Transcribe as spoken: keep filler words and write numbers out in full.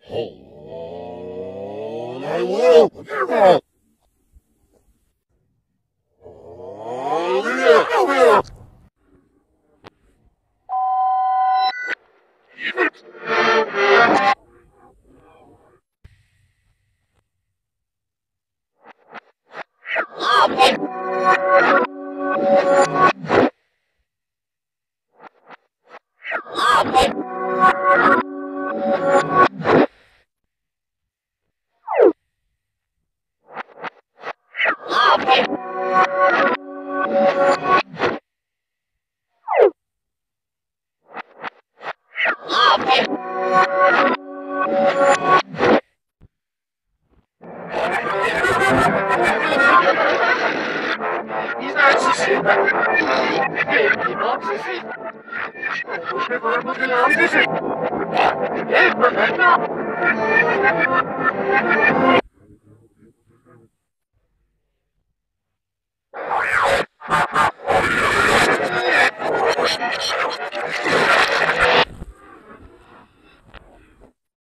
Oh, I will. Oh, yeah, oh, yeah. He's not sushi. Hey, he's not sushi. Oh, we're looking at sushi. Hey, we're not.